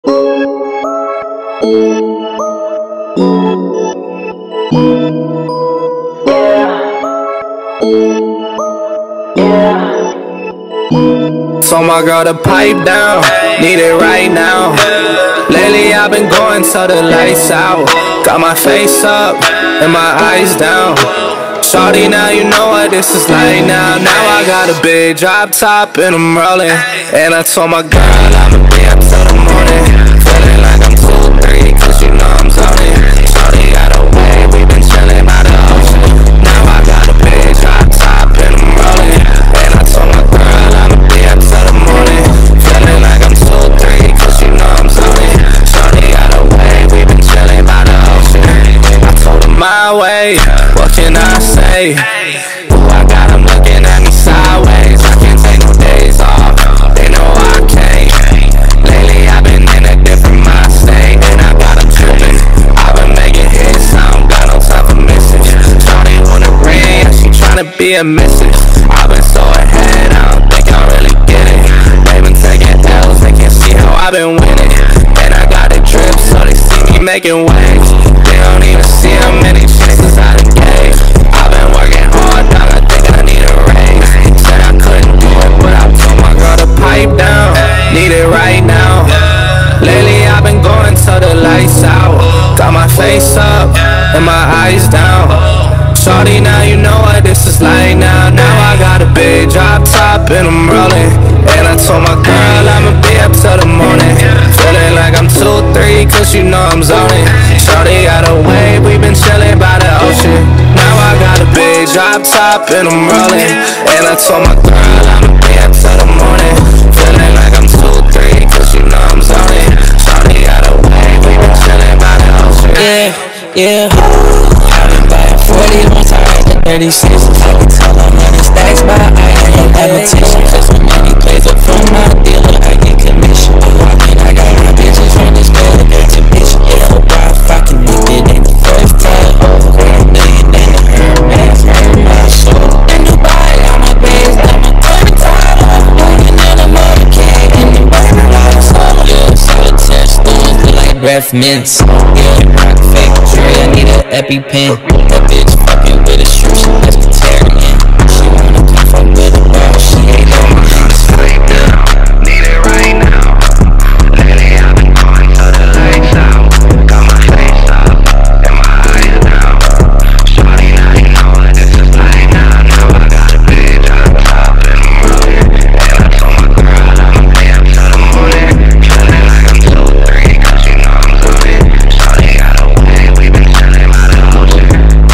Told my girl to pipe down, need it right now. Lately I've been going till the lights out. Got my face up and my eyes down. Shawty, now you know what this is like now. Now I got a big drop top and I'm rolling. And I told my girl I'ma be up till the morning. Feeling like I'm 2-3 cause you know I'm zoning. Shawty got away, we been chilling by the ocean. Now I got a big drop top and I'm rolling. And I told my girl I'ma be up till the morning. Feeling like I'm 2-3 cause you know I'm zoning. Shawty got away, we been chilling by the ocean. I told her my way, what can I say? Ooh, I got them looking at me sideways. I can't take no days off, they know I can't. Lately I've been in a different mind state. And I got them tripping, I've been making hits, I don't got no time for misses. Shawty wanna ring, she tryna be a missus. I've been so ahead, I don't think I really get it. They been taking L's, they can't see how I've been winning. And I got it drip, so they see me making waves. They don't even see how many chances I done gave. I've been working hard, dog, I think I need a raise. Said I couldn't do it, but I told my girl to pipe down, need it right now. Lately I've been going till the lights out. Got my face up and my eyes down. Shawty, now you know what this is like now. Now I got a big drop top and I'm rolling. And I told my girl I'ma be up till the morning. Feeling like I'm 2-3 cause you know I'm zoning. Shawty got away, we been chilling by the ocean. Now I got a big drop top and I'm rolling. And I told my girl I'ma be up till the morning. Feeling like I'm 2-3 cause you know I'm zoning. Shawty got away, we been chilling by the ocean. Yeah. I've been buying 40 on time to 36. I can tell I'm running stacks by I ain't no competition. Cause when money plays up from my dealer, I get commission. I got my bitches on this bed exhibition. Yeah, why fucking nigga, ain't the first time. $250,000 in the Hermes, hurt my soul. In Dubai, on my base, got my third time. Walking in a motorcade, in the burning out of soul. Yeah, solitaire stools look like breath mints. Yeah, rock fake tray, I need an EpiPen. That bitch fucking with a shrimp, she pescatarian. She wanna come fuck with a ball, she ain't on my hands. Pipe down, need it right now. Lately I've been going till the lights out. Got my face up and my eyes down. Shawty, now you know what this is like now. Now I got a big drop top and I'm rolling. And I told my girl I'ma be up till the morning. Feeling like I'm 2-3 cause you know I'm zoning. Shawty got away, we been chilling by the ocean.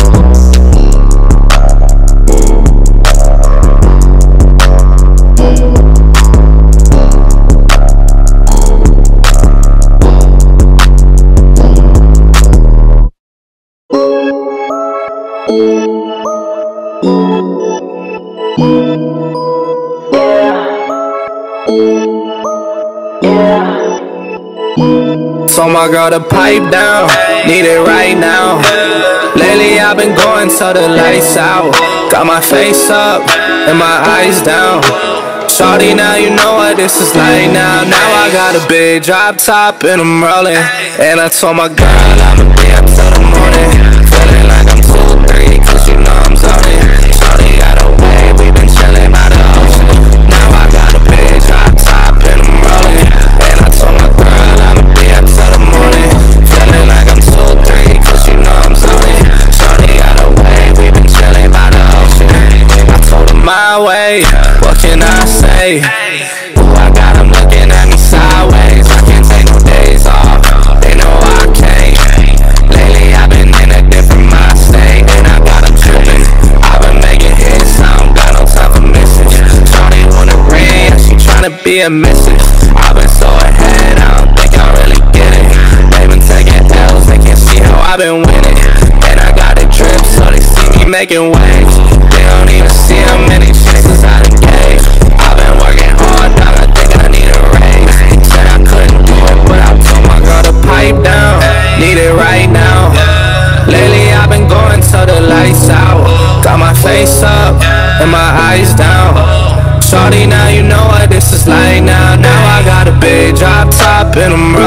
Told my girl to pipe down, need it right now. Lately I've been going till the lights out. Got my face up and my eyes down. Shawty, now you know what this is like now. Now I got a big drop top and I'm rolling. And I told my girl I'ma be up till the morning. Feeling like I'm 2-3 cause you know I'm zoning. Shawty got away, we been chilling by the ocean. Now I got a big drop top and I'm rolling. And I told my girl I'ma be up till the morning. Feeling like I'm 2-3 cause you know I'm zoning. Shawty got away, we been chilling by the ocean. I told her my way, what can I say? Ooh, I got them looking at me sideways. I can't take no days off, they know I can't. Lately I've been in a different mind state. And I got them tripping, I've been making hits, I don't got no time for misses. Shawty wanna ring, she tryna be a missus. I've been so ahead, I don't think I really get it. They been taking L's, they can't see how I've been winning. And I got it drip, so they see me making waves. They don't even see how many chances I done gave. I've been working hard, dog, I think I need a raise. Said I couldn't do it, but I told my girl to pipe down, need it right now. Lately I've been going till the lights out. Got my face up and my eyes down. Shawty, now you know what this is like now. Now I got a big drop top and I'm rolling.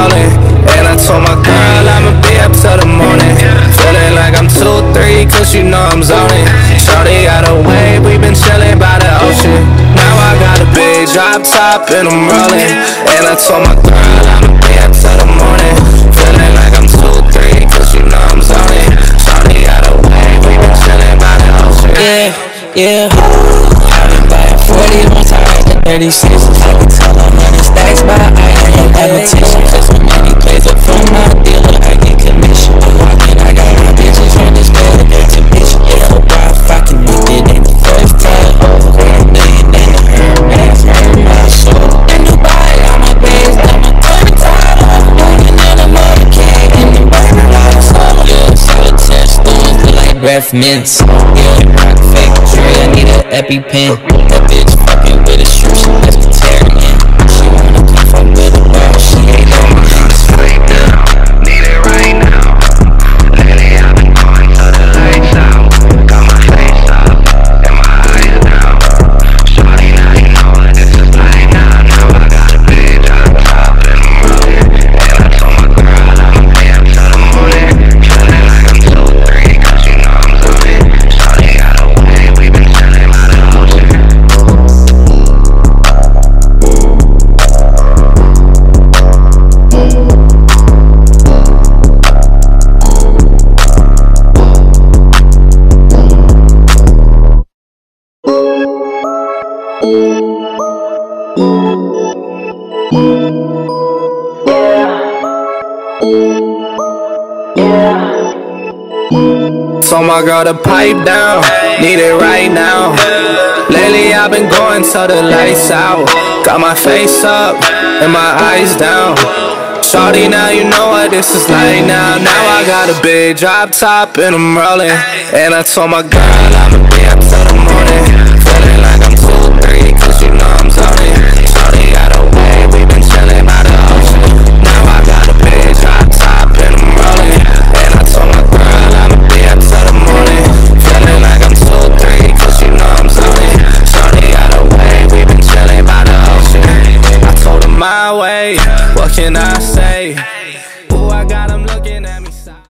rolling. And I told my girl I'ma be up till the morning. Feeling like I'm 2-3, cause you know I'm zoning. Shorty got a wave, we been chillin' by the ocean. Now I got a big drop top and I'm rolling. And I told my girl I'ma be up till the morning. Feeling like I'm 2-3, cause you know I'm zoning. Shorty got a wave, we been chillin' by the ocean. Yeah, I've been buying 40 once I had the 36. I can tell I'm running stacks by I ain't competition. Cause when many plays up from my dealer, I get commission. Walking, I got my bitches on this bed exhibition. Yeah, why if I connected ain't the first time. $250,000 in the Hermes, murder my soul. In Dubai, all my bags, got my third tied off. Walking in a motorcade, in the burner out of soul. Yeah, solid test stools, look like breath mints. Yeah, rock fake tray, I need an EpiPen. That bitch fucking with a shrimp, she pescatarian. She wanna come fuck with a bar, she ain't on my house right now. Need it right now. Lately I've been going till the lights out. Got my face up and my eyes down. Shorty, now you know what this is like now. Now I got a big drop top and I'm rolling. And I told my girl I'ma be up till the morning. Feeling like I'm 2-3, cause you know I'm zoning. Shorty got a wave, we been chillin' by the ocean. Told my girl to pipe down, need it right now. Lately I've been going till the lights out. Got my face up and my eyes down. Shorty, now you know what this is like now. Now I got a big drop top and I'm rolling. And I told my girl I'ma